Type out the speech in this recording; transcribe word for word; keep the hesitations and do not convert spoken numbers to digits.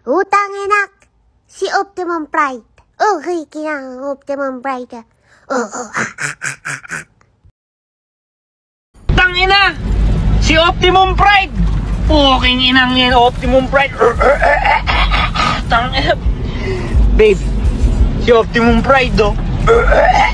Utang inak, si Optimum Pride. Okay, kinang Optimum Pride. Oh, oh, ah, ah, ah, ah, ah. Tangina! Si Optimum Pride! Puking inang yan, Optimum Pride! Tangina! Babe, si Optimum Pride, oh!